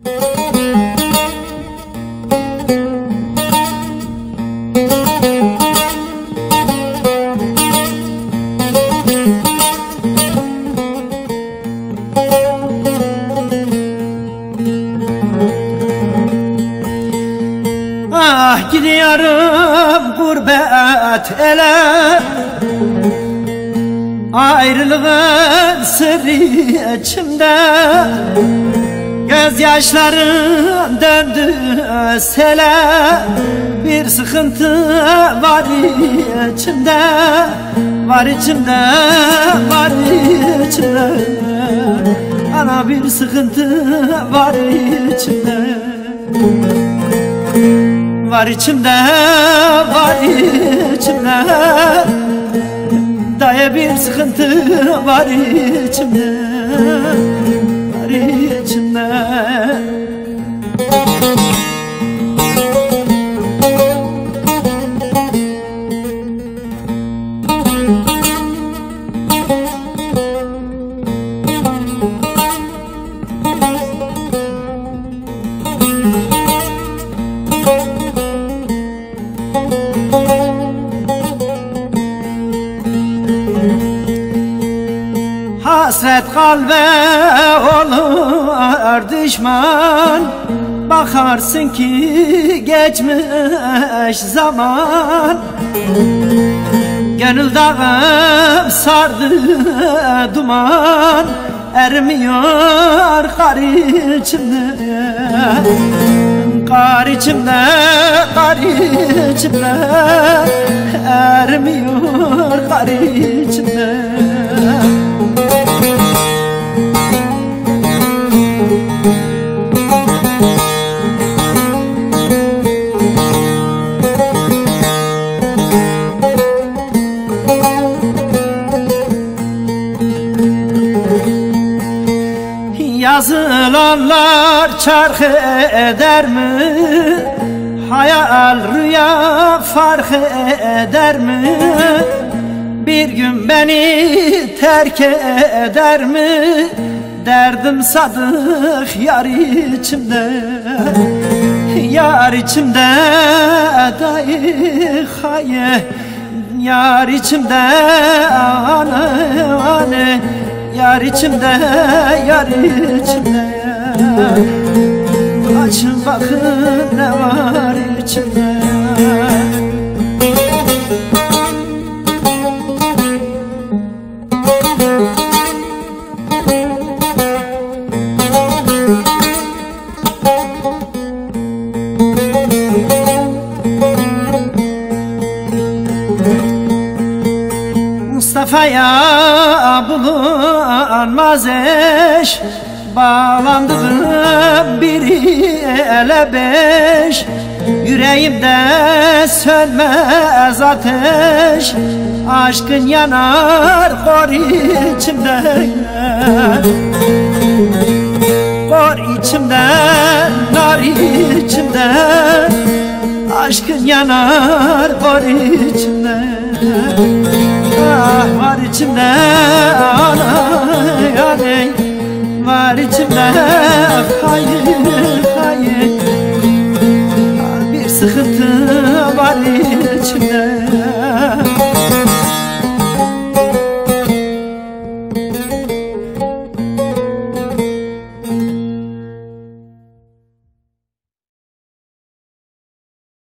Ah gidiyorum gurbet ele, ayrılığın sırrı içimde, gözyaşlarım döndü sele. Bir sıkıntı var içimde, var içimde, var içimde. Ana bir sıkıntı var içimde, var içimde, var içimde. Daya bir sıkıntı var içimde, var içimde. Hasret kalbe olur düşman, bakarsın ki geçmiş zaman. Gönül dağım sardı duman, ermiyor kar içimde, kar içimde, kar içimde. Ermiyor kar içimde. Yazılanlar çark eder mi? Hayal rüya fark eder mi? Bir gün beni terk eder mi? Derdim sadık yar içimde, yar içimde dayı haye. Yar içimde ane ane, yar içimde, yar içimde. Açın bakın ne var içimde. Mustafa'ya bulunmaz eş, bağlandığım biri ele beş. Yüreğimde sönmez ateş, aşkın yanar kor içimde, kor içimde, nar içimde. Aşkın yanar kor içimde, ah var içimde ana yani, var içimde hay